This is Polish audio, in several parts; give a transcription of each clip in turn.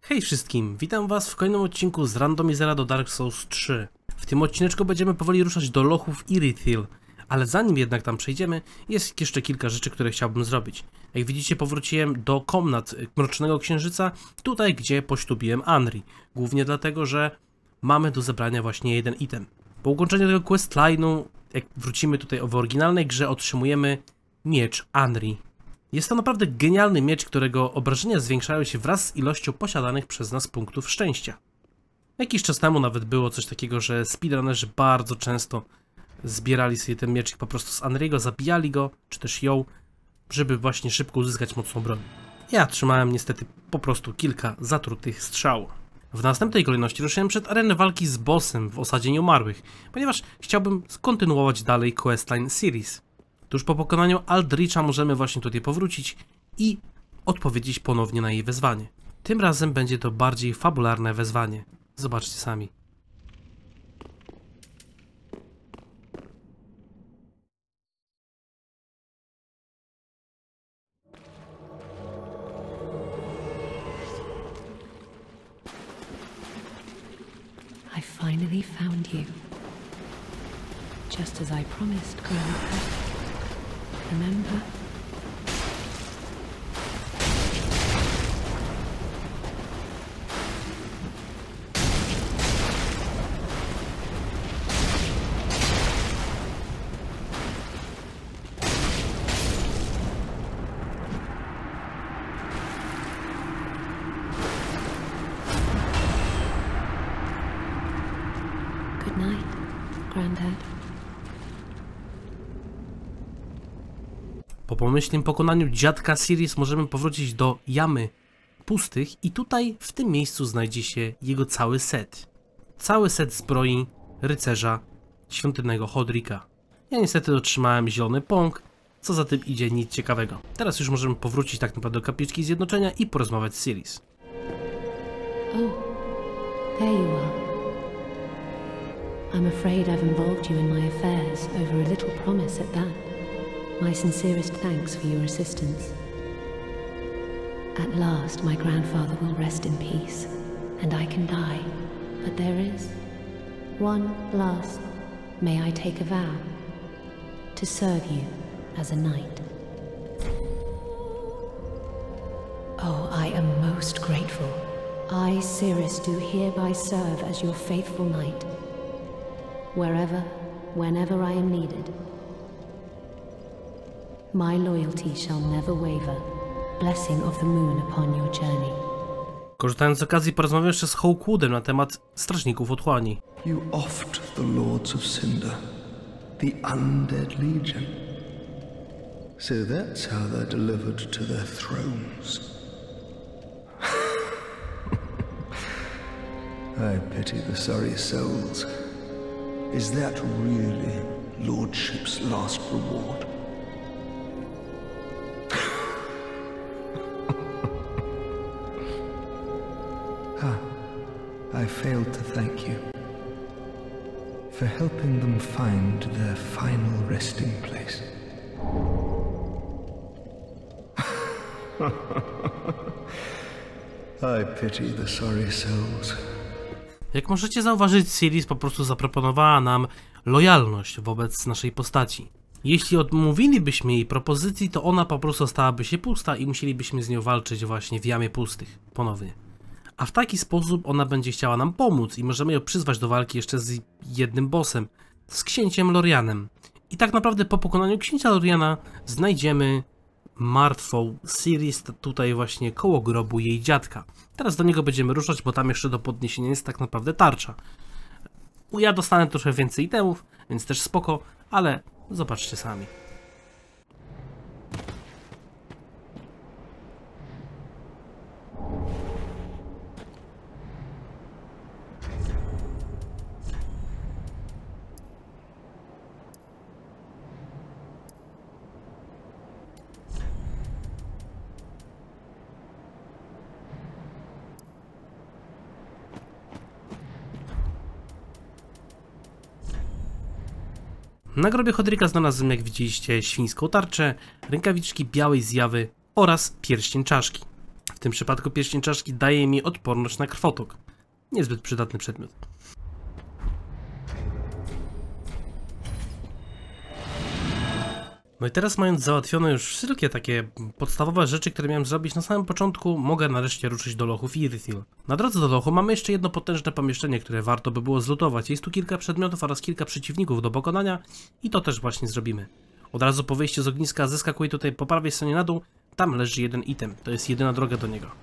Hej wszystkim, witam was w kolejnym odcinku z Randomizera do Dark Souls 3. W tym odcineczku będziemy powoli ruszać do lochów Irithyll, ale zanim jednak tam przejdziemy, jest jeszcze kilka rzeczy, które chciałbym zrobić. Jak widzicie, powróciłem do komnat Mrocznego Księżyca, tutaj gdzie poślubiłem Anri. Głównie dlatego, że mamy do zebrania właśnie jeden item. Po ukończeniu tego questline'u, jak wrócimy tutaj w oryginalnej grze, otrzymujemy miecz Anri. Jest to naprawdę genialny miecz, którego obrażenia zwiększają się wraz z ilością posiadanych przez nas punktów szczęścia. Jakiś czas temu nawet było coś takiego, że speedrunnerzy bardzo często zbierali sobie ten miecz po prostu z Anriego, zabijali go, czy też ją, żeby właśnie szybko uzyskać mocną broń. Ja trzymałem niestety po prostu kilka zatrutych strzał. W następnej kolejności ruszyłem przed arenę walki z bossem w osadzie nieumarłych, ponieważ chciałbym skontynuować dalej questline series. Tuż po pokonaniu Aldricha możemy właśnie tutaj powrócić i odpowiedzieć ponownie na jej wezwanie. Tym razem będzie to bardziej fabularne wezwanie. Zobaczcie sami. I finally found you. Just as I promised, Grandpa. Remember? Good night, Granddad. Po pomyślnym pokonaniu dziadka Siris możemy powrócić do Jamy Pustych i tutaj w tym miejscu znajdzie się jego cały set. Cały set zbroi rycerza świątynnego Hodrika. Ja niestety otrzymałem zielony pąk, co za tym idzie nic ciekawego. Teraz już możemy powrócić tak naprawdę do kapliczki zjednoczenia i porozmawiać z Siris. Oh, there you are. I'm afraid I've involved you in my affairs over a little promise at that. My sincerest thanks for your assistance. At last, my grandfather will rest in peace, and I can die. But there is one last. May I take a vow to serve you as a knight? Oh, I am most grateful. I, Siris, do hereby serve as your faithful knight, wherever, whenever I am needed. My loyalty shall never waver. Blessing of the moon upon your journey. Korzystając z okazji, porozmawiam jeszcze z Hawkwoodem na temat strażników otchłani. You oft the lords of Cinder, the undead legion. So that's how they're delivered to their thrones. I pity the sorry souls. Is that really lordship's last reward? I failed to thank you for helping them find their final resting place. I pity the sorry souls. Jak możecie zauważyć, Siris po prostu zaproponowała nam lojalność wobec naszej postaci. Jeśli odmówilibyśmy jej propozycji, to ona po prostu stałaby się pusta i musielibyśmy z nią walczyć właśnie w Jamie Pustych ponownie. A w taki sposób ona będzie chciała nam pomóc i możemy ją przyzwać do walki jeszcze z jednym bossem, z księciem Lorianem. I tak naprawdę po pokonaniu księcia Loriana znajdziemy martwą Siris tutaj właśnie koło grobu jej dziadka. Teraz do niego będziemy ruszać, bo tam jeszcze do podniesienia jest tak naprawdę tarcza. Ja dostanę trochę więcej itemów, więc też spoko, ale zobaczcie sami. Na grobie Hodrika znalazłem, jak widzieliście, świńską tarczę, rękawiczki białej zjawy oraz pierścień czaszki. W tym przypadku pierścień czaszki daje mi odporność na krwotok. Niezbyt przydatny przedmiot. No i teraz, mając załatwione już wszystkie takie podstawowe rzeczy, które miałem zrobić na samym początku, mogę nareszcie ruszyć do lochów Irithyll. Na drodze do lochu mamy jeszcze jedno potężne pomieszczenie, które warto by było zlutować. Jest tu kilka przedmiotów oraz kilka przeciwników do pokonania i to też właśnie zrobimy. Od razu po wyjściu z ogniska zeskakuję tutaj po prawej stronie na dół, tam leży jeden item, to jest jedyna droga do niego.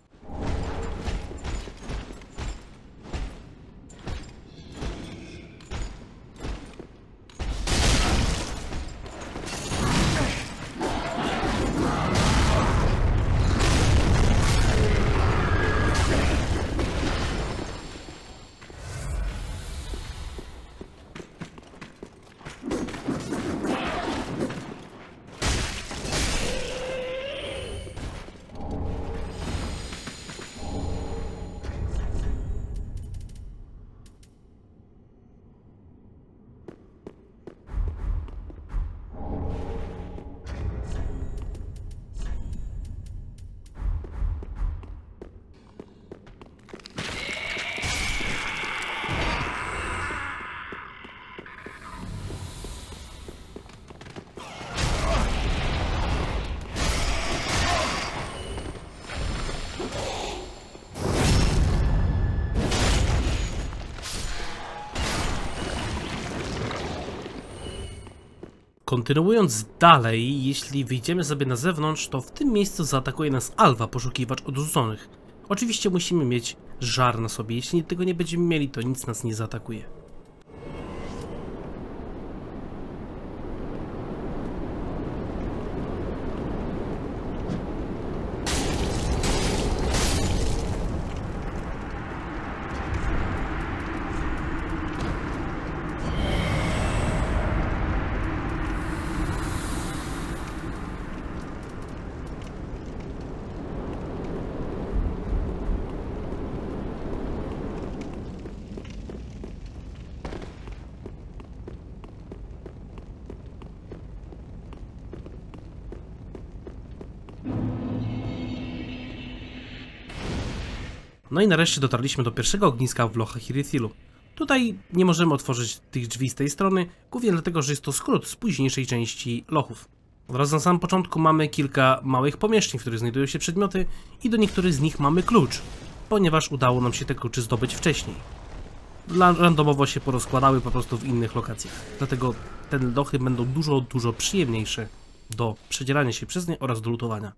Kontynuując dalej, jeśli wyjdziemy sobie na zewnątrz, to w tym miejscu zaatakuje nas Alva, poszukiwacz odrzuconych. Oczywiście musimy mieć żar na sobie, jeśli tego nie będziemy mieli, to nic nas nie zaatakuje. No i nareszcie dotarliśmy do pierwszego ogniska w lochach Irithylu. Tutaj nie możemy otworzyć tych drzwi z tej strony, głównie dlatego, że jest to skrót z późniejszej części lochów. Od razu na samym początku mamy kilka małych pomieszczeń, w których znajdują się przedmioty i do niektórych z nich mamy klucz, ponieważ udało nam się te klucze zdobyć wcześniej. Randomowo się porozkładały po prostu w innych lokacjach, dlatego te lochy będą dużo przyjemniejsze do przedzierania się przez nie oraz do lutowania.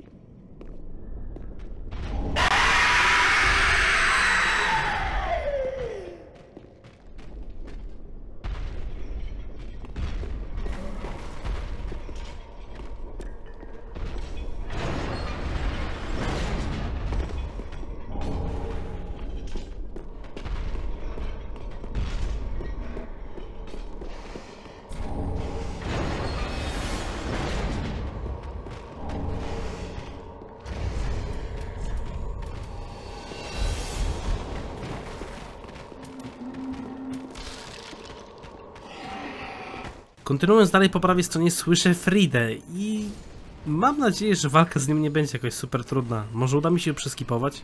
Kontynuując dalej po prawej stronie słyszę Fridę i mam nadzieję, że walka z nim nie będzie jakoś super trudna. Może uda mi się przeskipować?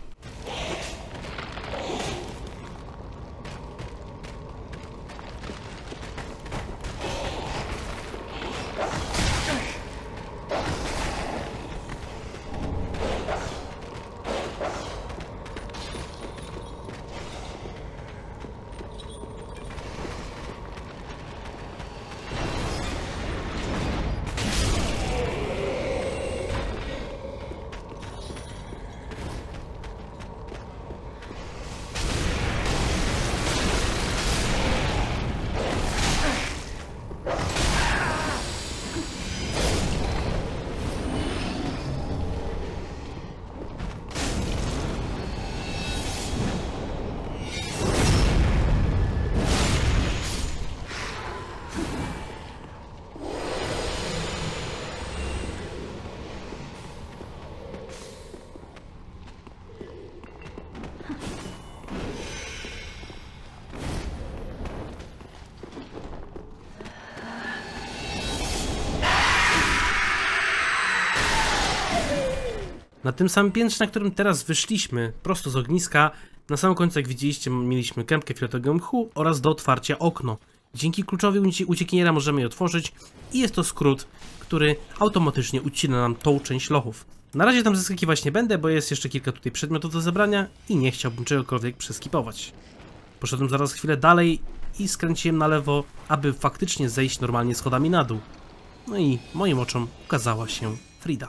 Na tym samym piętrze, na którym teraz wyszliśmy, prosto z ogniska, na samym końcu, jak widzieliście, mieliśmy kępkę fioletowego mchu oraz do otwarcia okno. Dzięki kluczowi uciekiniera możemy je otworzyć i jest to skrót, który automatycznie ucina nam tą część lochów. Na razie tam zeskakiwać nie będę, bo jest jeszcze kilka tutaj przedmiotów do zebrania i nie chciałbym czegokolwiek przeskipować. Poszedłem zaraz chwilę dalej i skręciłem na lewo, aby faktycznie zejść normalnie schodami na dół. No i moim oczom ukazała się Frida.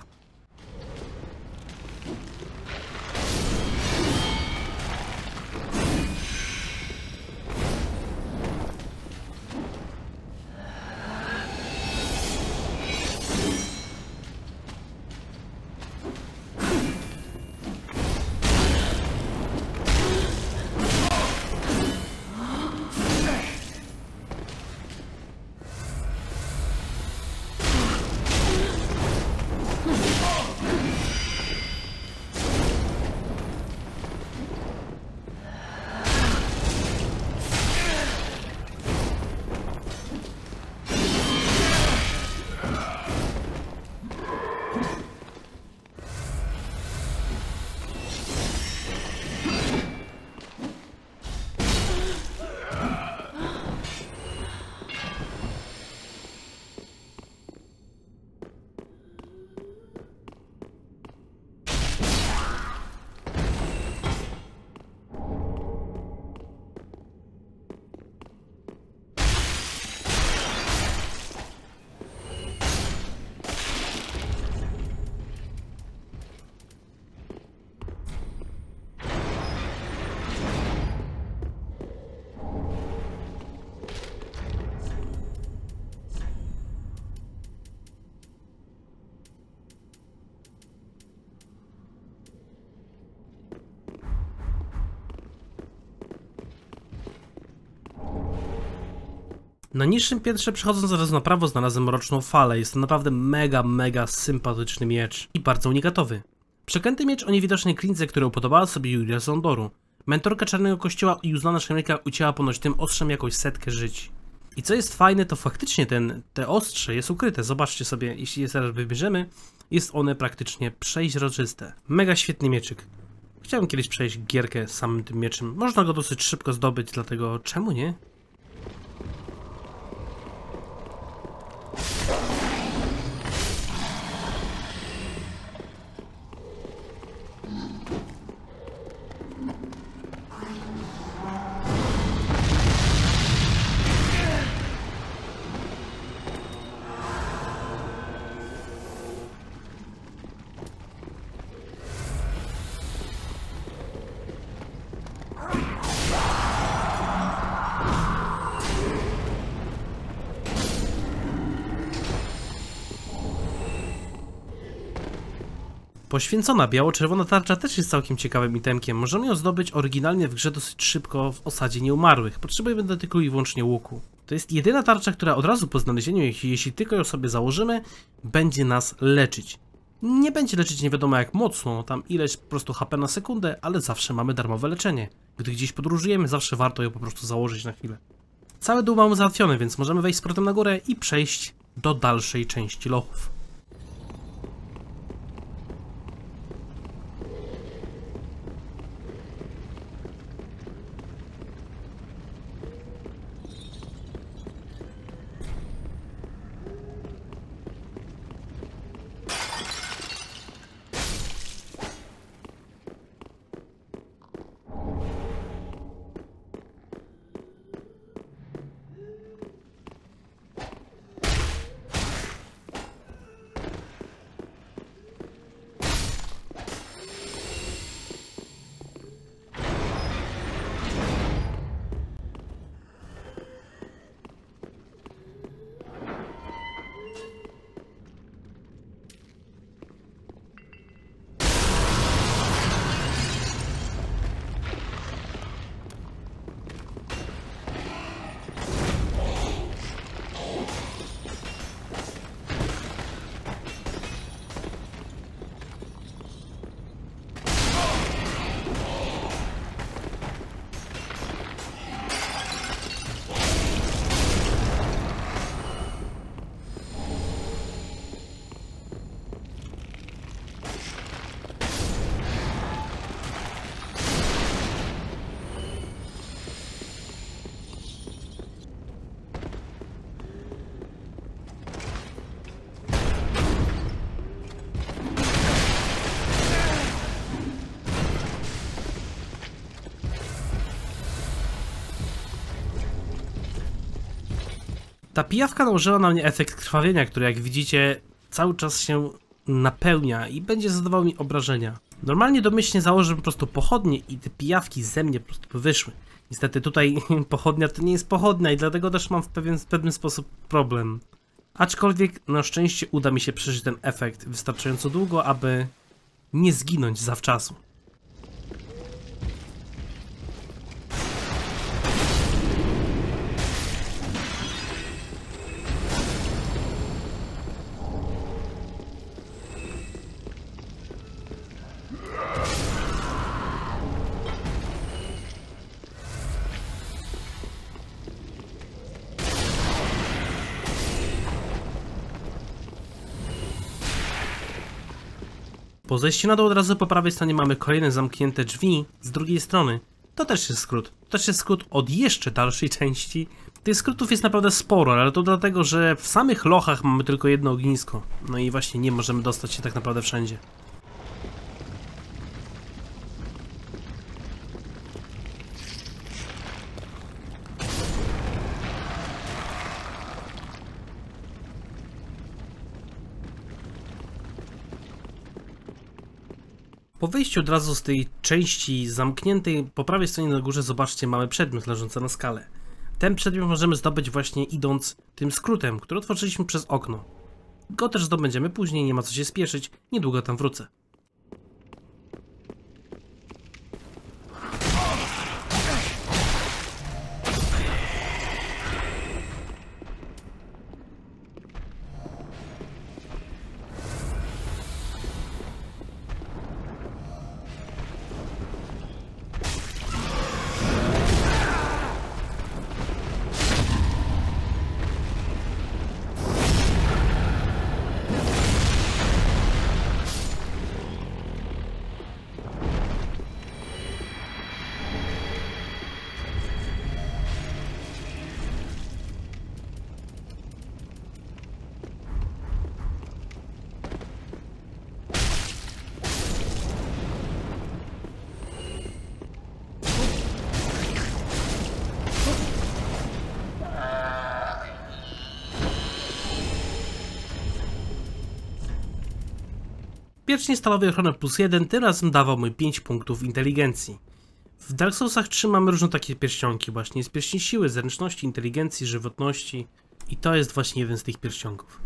Na niższym piętrze, przechodząc zaraz na prawo, znalazłem mroczną falę. Jest to naprawdę mega sympatyczny miecz i bardzo unikatowy. Przeklęty miecz o niewidocznej klince, którą podobała sobie Julia z Ondoru. Mentorka Czarnego Kościoła i uznana szermierka ucięła ponoć tym ostrzem jakąś 100 żyć. I co jest fajne, to faktycznie te ostrze jest ukryte. Zobaczcie sobie, jeśli je zaraz wybierzemy, jest one praktycznie przeźroczyste. Mega świetny mieczyk. Chciałbym kiedyś przejść gierkę z samym tym mieczem. Można go dosyć szybko zdobyć, dlatego czemu nie? Poświęcona biało-czerwona tarcza też jest całkiem ciekawym itemkiem. Możemy ją zdobyć oryginalnie w grze dosyć szybko w osadzie nieumarłych. Potrzebujemy tylko i wyłącznie łuku. To jest jedyna tarcza, która od razu po znalezieniu, jeśli tylko ją sobie założymy, będzie nas leczyć. Nie będzie leczyć nie wiadomo jak mocno, tam ileś po prostu HP na sekundę, ale zawsze mamy darmowe leczenie. Gdy gdzieś podróżujemy, zawsze warto ją po prostu założyć na chwilę. Cały dół mamy załatwiony, więc możemy wejść z powrotem na górę i przejść do dalszej części lochów. Ta pijawka nałożyła na mnie efekt krwawienia, który jak widzicie cały czas się napełnia i będzie zadawał mi obrażenia. Normalnie domyślnie założyłem po prostu pochodnie i te pijawki ze mnie po prostu wyszły. Niestety tutaj pochodnia to nie jest pochodnia i dlatego też mam w pewien sposób problem. Aczkolwiek na szczęście uda mi się przeżyć ten efekt wystarczająco długo, aby nie zginąć zawczasu. Po zejściu na dół od razu po prawej stronie mamy kolejne zamknięte drzwi z drugiej strony. To też jest skrót. To też jest skrót od jeszcze dalszej części. Tych skrótów jest naprawdę sporo, ale to dlatego, że w samych lochach mamy tylko jedno ognisko. No i właśnie nie możemy dostać się tak naprawdę wszędzie. Po wyjściu od razu z tej części zamkniętej, po prawej stronie na górze zobaczcie, mamy przedmiot leżący na skale. Ten przedmiot możemy zdobyć właśnie idąc tym skrótem, który otworzyliśmy przez okno. Go też zdobędziemy później, nie ma co się spieszyć, niedługo tam wrócę. Pierścień stalowy ochrony +1 tym razem dawał mi 5 punktów inteligencji. W Dark Soulsach 3 mamy różne takie pierścionki właśnie. Jest pierścień siły, zręczności, inteligencji, żywotności i to jest właśnie jeden z tych pierścionków.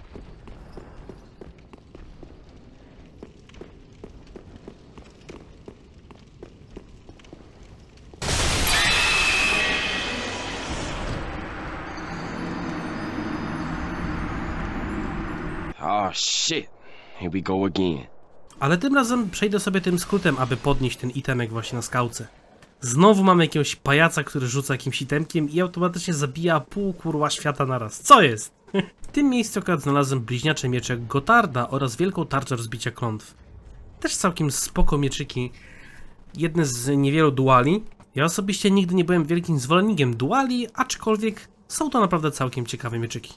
Oh shit. Here we go again. Ale tym razem przejdę sobie tym skrótem, aby podnieść ten itemek właśnie na skałce. Znowu mamy jakiegoś pajaca, który rzuca jakimś itemkiem i automatycznie zabija pół kurwa świata naraz. Co jest? W tym miejscu akurat znalazłem bliźniacze miecze Gotarda oraz wielką tarczę rozbicia klątw. Też całkiem spoko mieczyki. Jedne z niewielu duali. Ja osobiście nigdy nie byłem wielkim zwolennikiem duali, aczkolwiek są to naprawdę całkiem ciekawe mieczyki.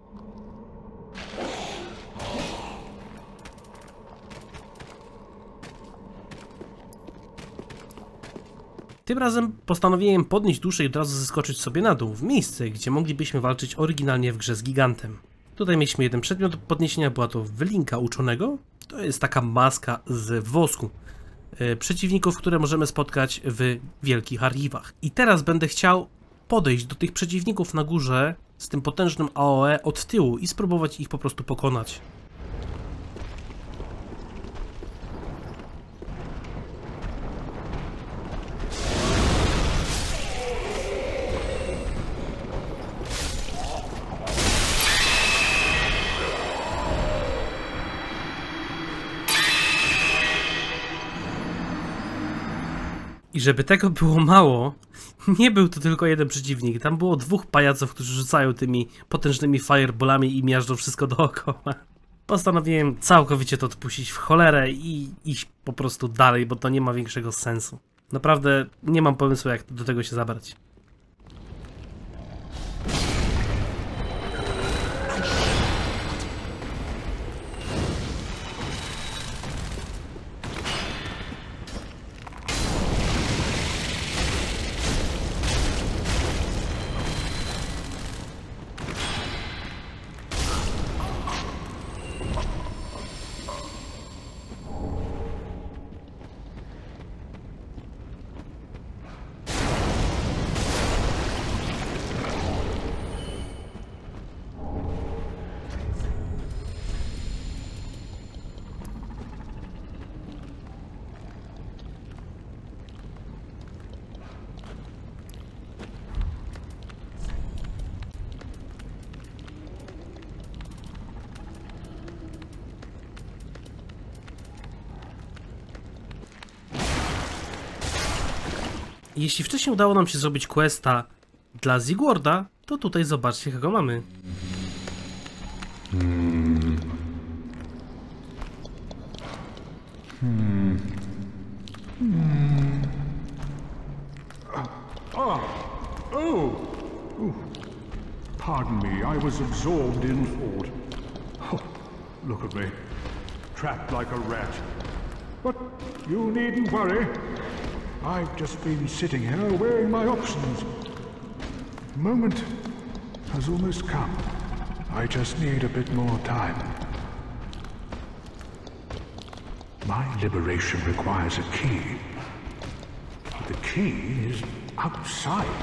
Tym razem postanowiłem podnieść duszę i od razu zeskoczyć sobie na dół, w miejsce, gdzie moglibyśmy walczyć oryginalnie w grze z gigantem. Tutaj mieliśmy jeden przedmiot do podniesienia, była to wylinka uczonego. To jest taka maska z wosku przeciwników, które możemy spotkać w wielkich archiwach. I teraz będę chciał podejść do tych przeciwników na górze z tym potężnym AOE od tyłu i spróbować ich po prostu pokonać. I żeby tego było mało, nie był to tylko jeden przeciwnik, tam było dwóch pajaców, którzy rzucają tymi potężnymi fireballami i miażdżą wszystko dookoła. Postanowiłem całkowicie to odpuścić w cholerę i iść po prostu dalej, bo to nie ma większego sensu. Naprawdę nie mam pomysłu, jak do tego się zabrać. Jeśli wcześniej udało nam się zrobić questa dla Sigurda, to tutaj zobaczcie, kogo mamy. Pardon me, I was absorbed in thought. Oh, look at me, trapped like a rat. But you needn't worry. I've just been sitting here weighing my options. The moment has almost come. I just need a bit more time. My liberation requires a key. But the key is outside.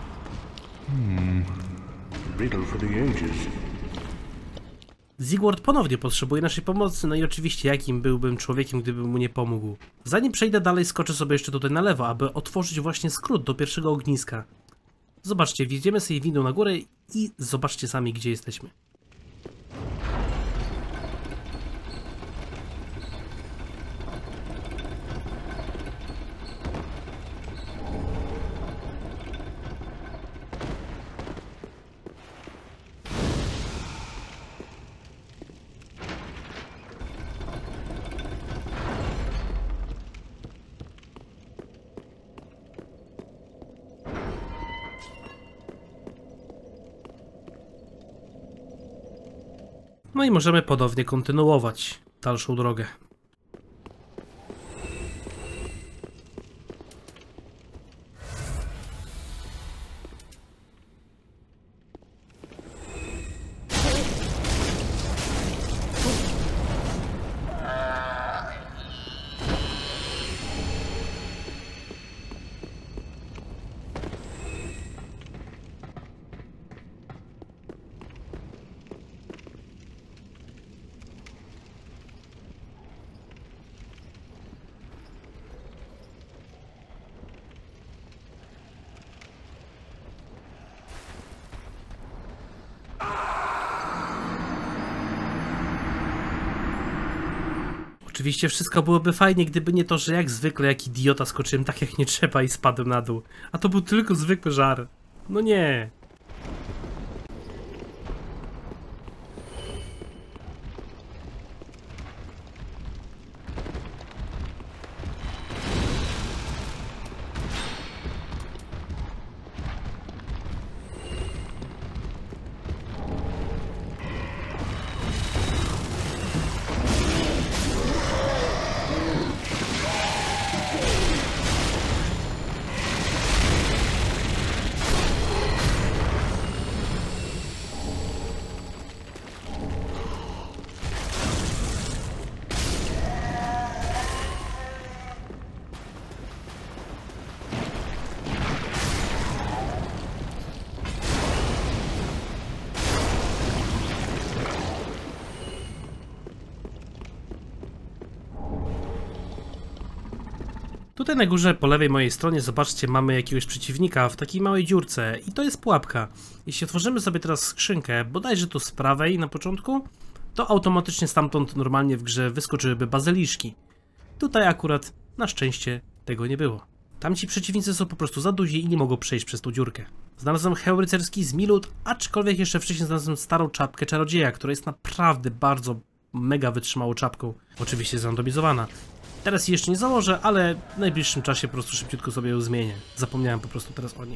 Riddle for the ages. Sigurd ponownie potrzebuje naszej pomocy, no i oczywiście jakim byłbym człowiekiem, gdybym mu nie pomógł. Zanim przejdę dalej, skoczę sobie jeszcze tutaj na lewo, aby otworzyć właśnie skrót do pierwszego ogniska. Zobaczcie, wjedziemy sobie windą na górę i zobaczcie sami, gdzie jesteśmy. No i możemy ponownie kontynuować dalszą drogę. Oczywiście wszystko byłoby fajnie, gdyby nie to, że jak zwykle, jak idiota skoczyłem tak jak nie trzeba i spadłem na dół. A to był tylko zwykły żar. No nie. Tutaj na górze po lewej mojej stronie, zobaczcie, mamy jakiegoś przeciwnika w takiej małej dziurce i to jest pułapka. Jeśli otworzymy sobie teraz skrzynkę, bodajże tu z prawej na początku, to automatycznie stamtąd normalnie w grze wyskoczyłyby bazyliszki. Tutaj akurat na szczęście tego nie było. Tamci przeciwnicy są po prostu za duzi i nie mogą przejść przez tą dziurkę. Znalazłem hełm rycerski z Milut, aczkolwiek jeszcze wcześniej znalazłem starą czapkę czarodzieja, która jest naprawdę bardzo mega wytrzymałą czapką. Oczywiście zrandomizowana. Teraz jej jeszcze nie założę, ale w najbliższym czasie po prostu szybciutko sobie ją zmienię. Zapomniałem po prostu teraz o niej.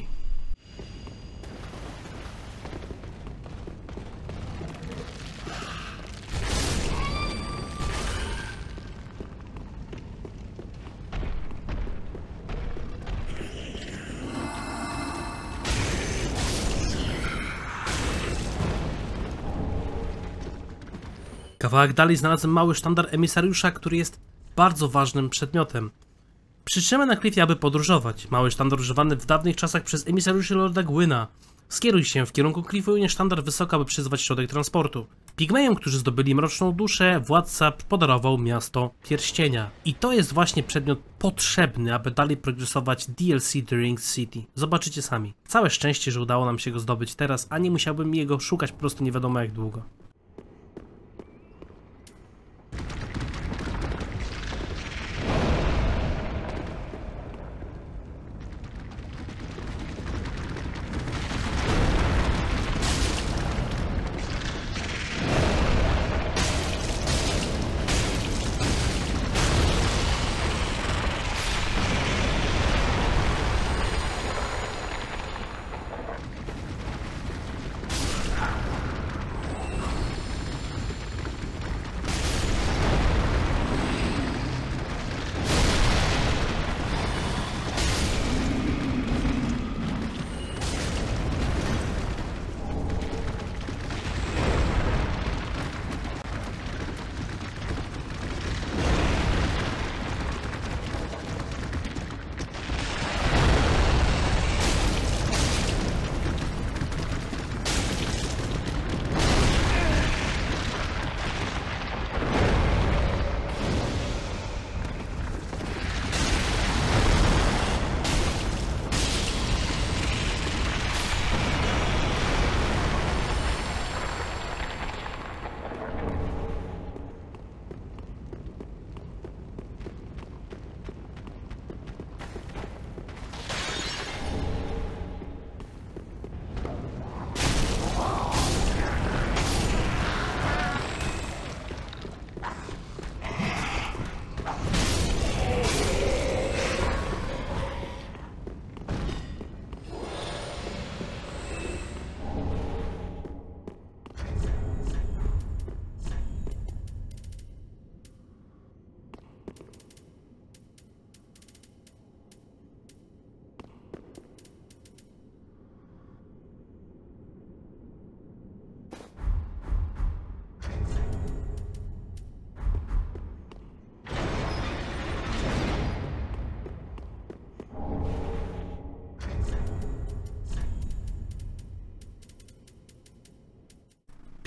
Kawałek dalej znalazłem mały sztandar emisariusza, który jest bardzo ważnym przedmiotem. Przytrzymaj na klifie, aby podróżować. Mały sztandar używany w dawnych czasach przez emisariuszy Lorda Gwyna. Skieruj się w kierunku klifu i unieś sztandar wysoko, aby przyzwać środek transportu. Pigmejom, którzy zdobyli mroczną duszę, władca podarował miasto pierścienia. I to jest właśnie przedmiot potrzebny, aby dalej progresować DLC The Ring City. Zobaczycie sami. Całe szczęście, że udało nam się go zdobyć teraz, a nie musiałbym jego szukać po prostu nie wiadomo jak długo.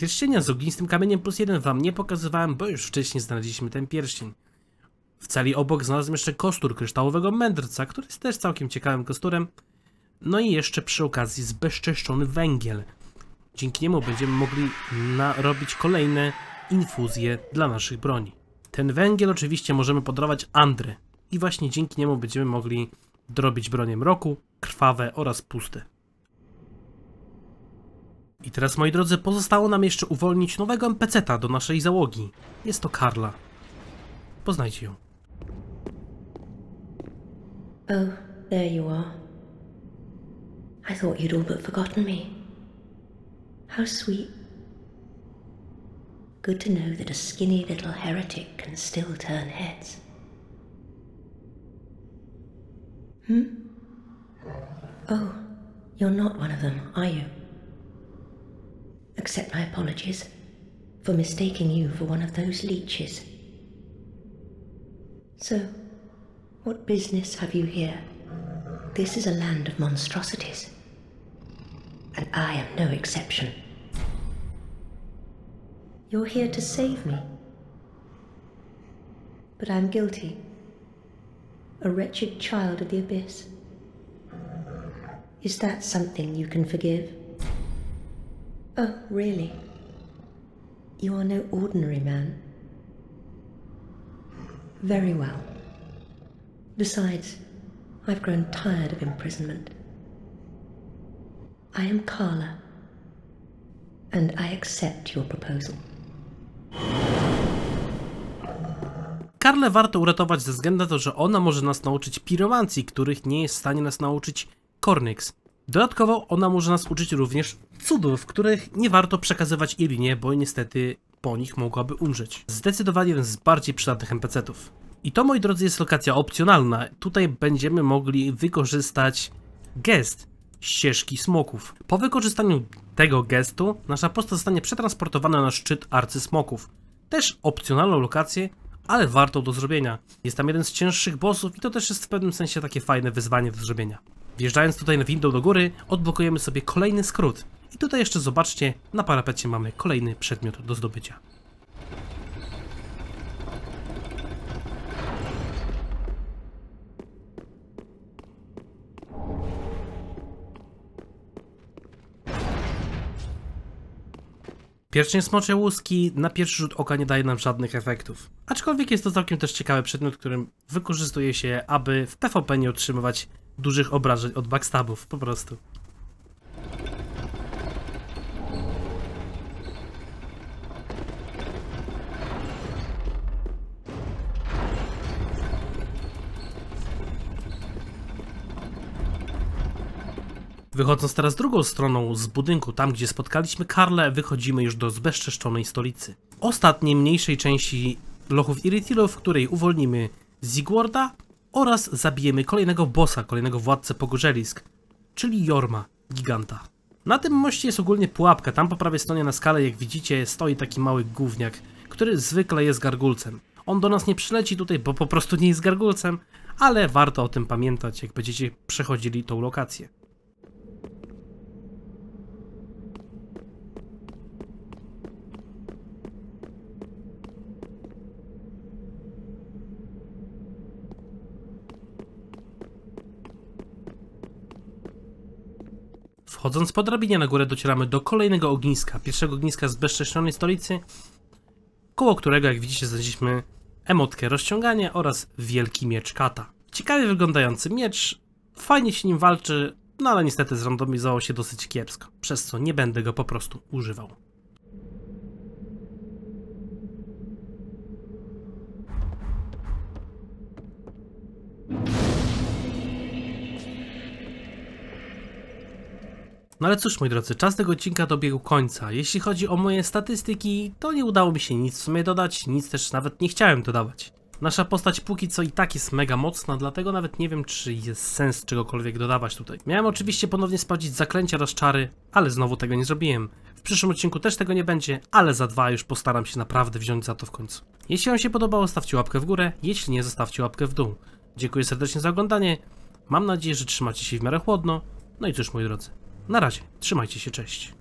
Pierścienia z ognistym kamieniem +1 wam nie pokazywałem, bo już wcześniej znaleźliśmy ten pierścień. W celi obok znalazłem jeszcze kostur kryształowego mędrca, który jest też całkiem ciekawym kosturem. No i jeszcze przy okazji zbezczeszczony węgiel. Dzięki niemu będziemy mogli robić kolejne infuzje dla naszych broni. Ten węgiel oczywiście możemy podarować Andry i właśnie dzięki niemu będziemy mogli dorobić bronie mroku, krwawe oraz puste. I teraz, moi drodzy, pozostało nam jeszcze uwolnić nowego NPC-ta do naszej załogi. Jest to Carla. Poznajcie ją. Oh, there you are. I thought you'd all but forgotten me. How sweet. Good to know that a skinny little heretic can still turn heads. Oh, you're not one of them, are you? Accept my apologies for mistaking you for one of those leeches. So, what business have you here? This is a land of monstrosities, and I am no exception. You're here to save me, but I'm guilty, a wretched child of the abyss. Is that something you can forgive? Oh, really? You are no ordinary man. Very well. Besides, I've grown tired of imprisonment. I am Carla, and I accept your proposal. Carlę warto uratować ze względu na to, że ona może nas nauczyć piromancji, których nie jest w stanie nas nauczyć Cornyx. Dodatkowo ona może nas uczyć również cudów, których nie warto przekazywać Irinie, bo niestety po nich mogłaby umrzeć. Zdecydowanie jeden z bardziej przydatnych NPC-ów. I to, moi drodzy, jest lokacja opcjonalna. Tutaj będziemy mogli wykorzystać gest ścieżki smoków. Po wykorzystaniu tego gestu nasza postać zostanie przetransportowana na szczyt arcysmoków. Też opcjonalną lokację, ale warto do zrobienia. Jest tam jeden z cięższych bossów i to też jest w pewnym sensie takie fajne wyzwanie do zrobienia. Wjeżdżając tutaj na windą do góry, odblokujemy sobie kolejny skrót. I tutaj jeszcze zobaczcie, na parapecie mamy kolejny przedmiot do zdobycia. Pierścień smoczej łuski na pierwszy rzut oka nie daje nam żadnych efektów. Aczkolwiek jest to całkiem też ciekawy przedmiot, którym wykorzystuje się, aby w PvP nie otrzymywać dużych obrażeń od backstabów, po prostu. Wychodząc teraz drugą stroną z budynku, tam gdzie spotkaliśmy Carlę, wychodzimy już do zbezczeszczonej stolicy. Ostatniej, mniejszej części lochów Irithilów, w której uwolnimy Zigwarda oraz zabijemy kolejnego bossa, kolejnego władcę pogorzelisk, czyli Jorma, giganta. Na tym moście jest ogólnie pułapka, tam po prawej stronie na skale, jak widzicie, stoi taki mały gówniak, który zwykle jest gargulcem. On do nas nie przyleci tutaj, bo po prostu nie jest gargulcem, ale warto o tym pamiętać, jak będziecie przechodzili tą lokację. Wchodząc po drabinie na górę docieramy do kolejnego ogniska, pierwszego ogniska z bezczeszczonej stolicy, koło którego, jak widzicie, znaleźliśmy emotkę rozciąganie oraz wielki miecz kata. Ciekawie wyglądający miecz, fajnie się nim walczy, no ale niestety zrandomizował się dosyć kiepsko, przez co nie będę go po prostu używał. No ale cóż, moi drodzy, czas tego odcinka dobiegł końca. Jeśli chodzi o moje statystyki, to nie udało mi się nic w sumie dodać, nic też nawet nie chciałem dodawać. Nasza postać póki co i tak jest mega mocna, dlatego nawet nie wiem, czy jest sens czegokolwiek dodawać tutaj. Miałem oczywiście ponownie sprawdzić zaklęcia oraz czary, ale znowu tego nie zrobiłem. W przyszłym odcinku też tego nie będzie, ale za 2 już postaram się naprawdę wziąć za to w końcu. Jeśli wam się podobało, stawcie łapkę w górę, jeśli nie, zostawcie łapkę w dół. Dziękuję serdecznie za oglądanie, mam nadzieję, że trzymacie się w miarę chłodno, no i cóż, moi drodzy. Na razie, trzymajcie się, cześć.